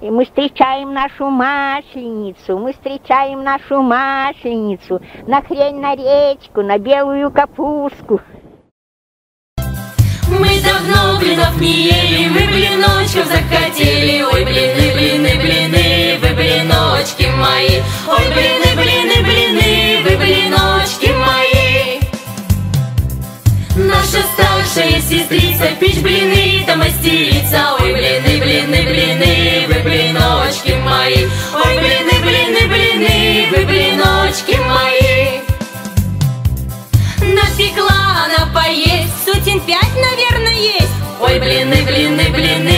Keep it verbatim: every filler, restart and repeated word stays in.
И мы встречаем нашу Масленицу, мы встречаем нашу Масленицу на хрень, на речку, на белую капустку. Мы давно блинов не ели, мы блиночков захотели. Ой, блины, блины, блины, вы блиночки мои. Ой, блины, блины, блины, вы блиночки мои. Наша старшая сестрица печь блины-то мастерица. Ой, блины, блины, блины, вы блиночки мои. Ой, блины, блины, блины, вы блиночки мои. Напекла она поесть, сотен пять, наверное, есть. Ой, блины, блины, блины,